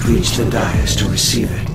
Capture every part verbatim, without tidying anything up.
must reach the dais to receive it.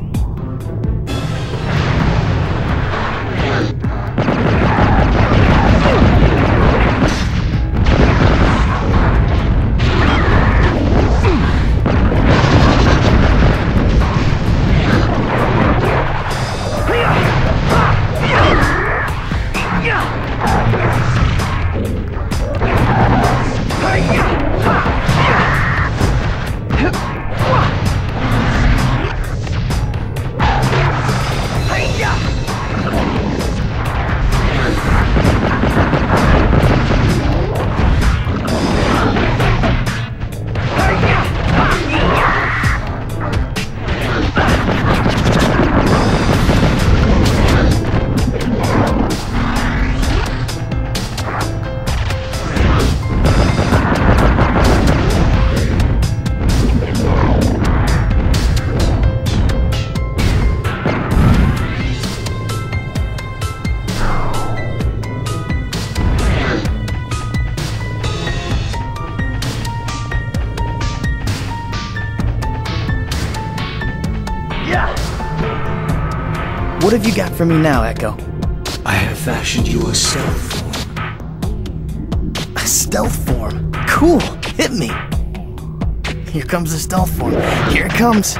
What have you got for me now, Echo? I have fashioned you a stealth form. A stealth form? Cool! Hit me! Here comes the stealth form. Here it comes!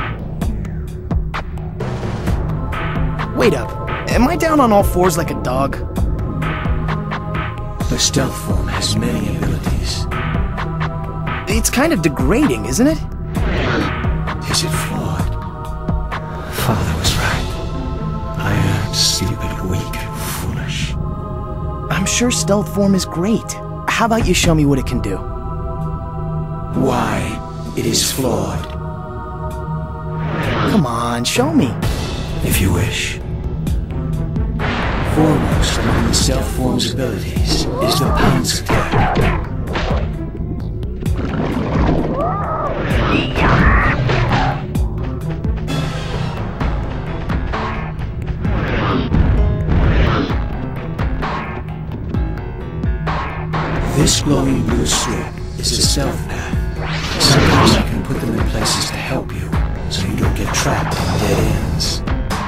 Wait up. Am I down on all fours like a dog? The stealth form has many abilities. It's kind of degrading, isn't it? Is it flawed? Father was right. I am stupid, weak, foolish. I'm sure stealth form is great. How about you show me what it can do? Why? It is flawed. Come on, show me. If you wish. Foremost among the stealth form's abilities is the pounce attack. This glowing blue strip is a stealth path. Sometimes I can put them in places to help you, so you don't get trapped in dead ends.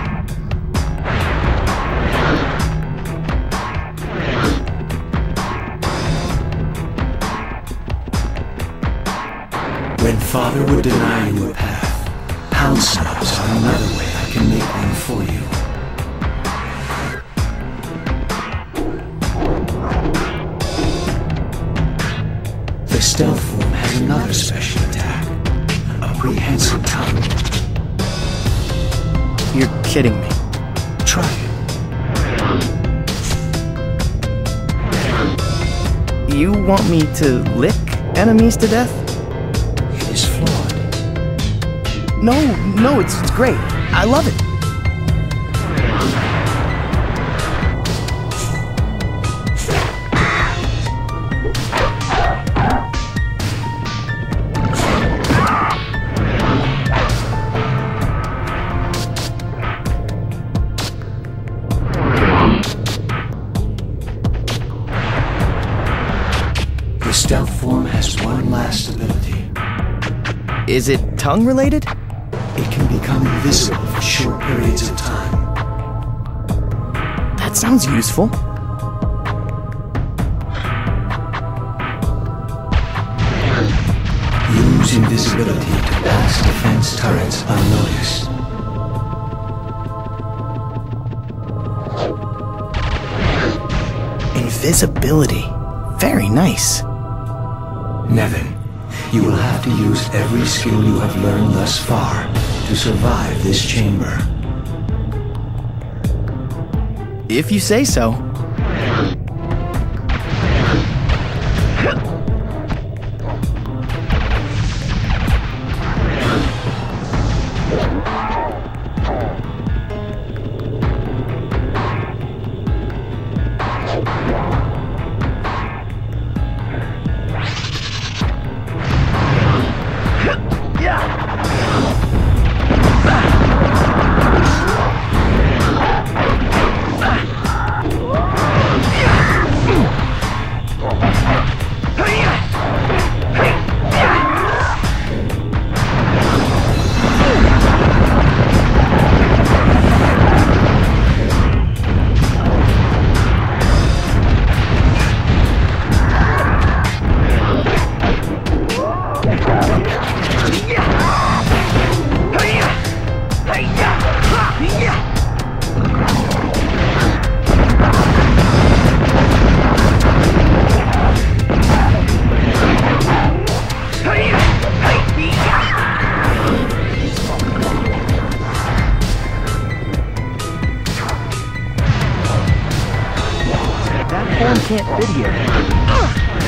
When Father would deny you a path, pounce knobs are another way I can make one for you. The stealth form has another special attack, a prehensile tongue. You're kidding me. Try it. You want me to lick enemies to death? It is flawed. No, no, it's, it's great. I love it. The stealth form has one last ability. Is it tongue related? It can become invisible for short periods of time. That sounds useful. Use invisibility to pass defense turrets unnoticed. Invisibility. Very nice. Nevin, you will have to use every skill you have learned thus far to survive this chamber. If you say so. form can't fit here.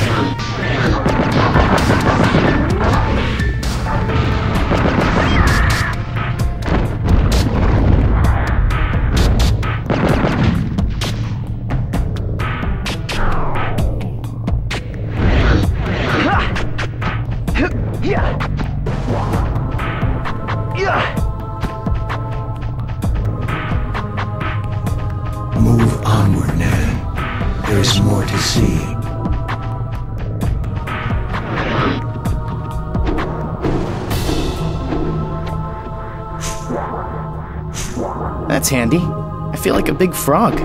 Move onward, Nan. There is more to see. That's handy. I feel like a big frog.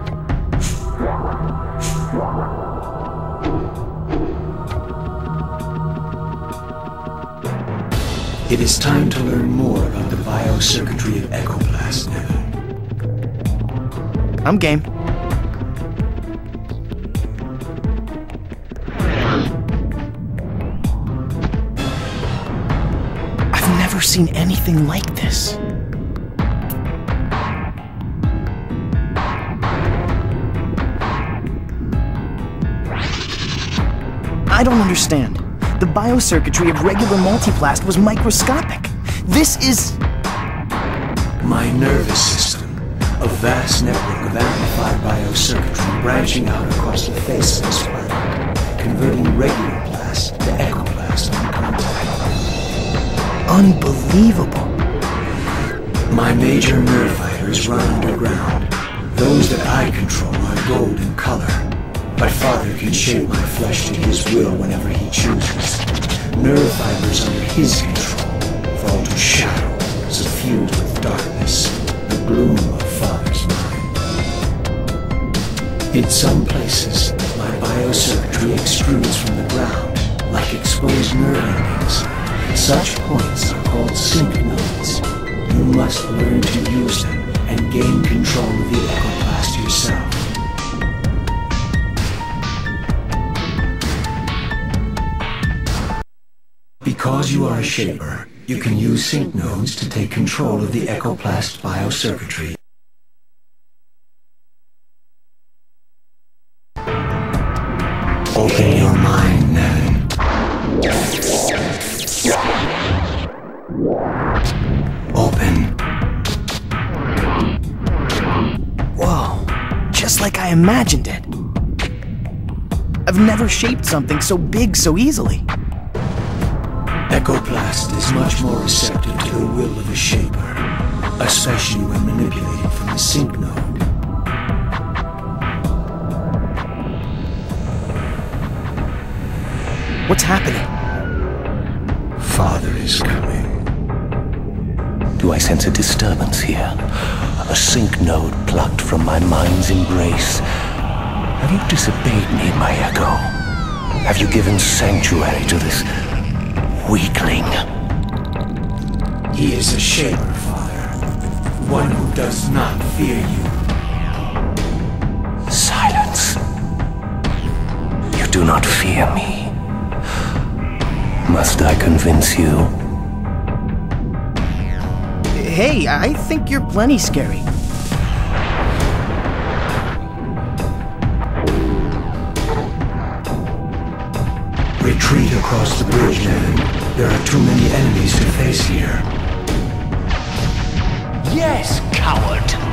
It is time to learn more about the biocircuitry of Echoblast, Nevin. I'm game. I've never seen anything like this. I don't understand. The biocircuitry of regular multiplast was microscopic. This is... My nervous system. A vast network of amplified biocircuitry branching out across the face of this planet, converting regular blast to echoblast on contact. unbelievable. My major nerve fighters run underground. Those that I control are gold in color. My father can shape my flesh to his will whenever he chooses. Nerve fibers under his control fall to shadow, suffused with darkness, the gloom of father's mind. In some places, my biocircuitry extrudes from the ground, like exposed nerve endings. Such points are called sync nodes. You must learn to use them and gain control of the echoblast yourself. Because you are a shaper, you can use sync nodes to take control of the echoblast biocircuitry. Open your mind, Nan. Open. Whoa, just like I imagined it. I've never shaped something so big so easily. Echoblast is much more receptive to the will of a shaper, especially when manipulated from the sync node. What's happening? Father is coming. Do I sense a disturbance here? A sync node plucked from my mind's embrace. Have you disobeyed me, my echo? Have you given sanctuary to this weakling? He is a shaper, Father. One who does not fear you. Silence. You do not fear me. Must I convince you? Hey, I think you're plenty scary. Retreat across the bridge, Nevin. There are too many enemies to face here. Yes, coward.